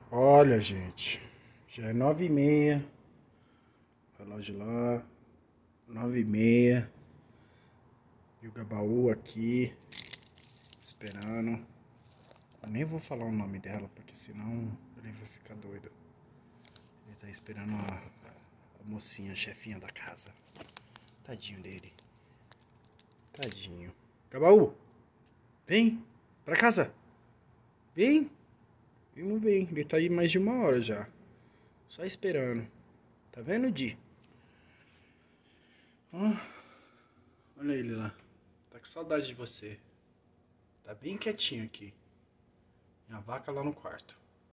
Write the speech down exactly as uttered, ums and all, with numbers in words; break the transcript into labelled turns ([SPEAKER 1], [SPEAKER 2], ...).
[SPEAKER 1] Olha, gente, já é nove e meia, relógio lá, nove e meia, e o Gabaú aqui, esperando. Eu nem vou falar o nome dela, porque senão ele vai ficar doido. Ele tá esperando a, a mocinha, a chefinha da casa. Tadinho dele. Tadinho. Gabaú, vem pra casa. Vem. Ele não vem, ele tá aí mais de uma hora já. Só esperando. Tá vendo, Di? Ó, olha ele lá. Tá com saudade de você. Tá bem quietinho aqui. E a vaca lá no quarto.